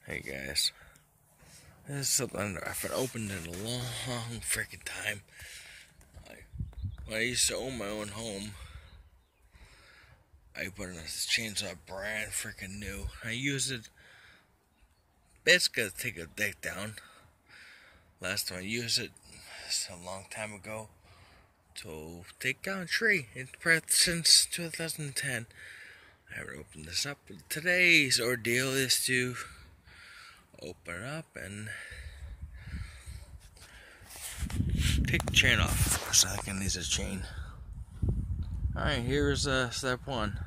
Hey guys, this is something I haven't opened in a long freaking time. When I used to own my own home, I put this chainsaw brand freaking new. I used it basically to take a deck down. Last time I used it was a long time ago to take down a tree. It's been since 2010. I haven't opened this up. Today's ordeal is to open it up and take the chain off. So I can use a chain. Alright, here's step one.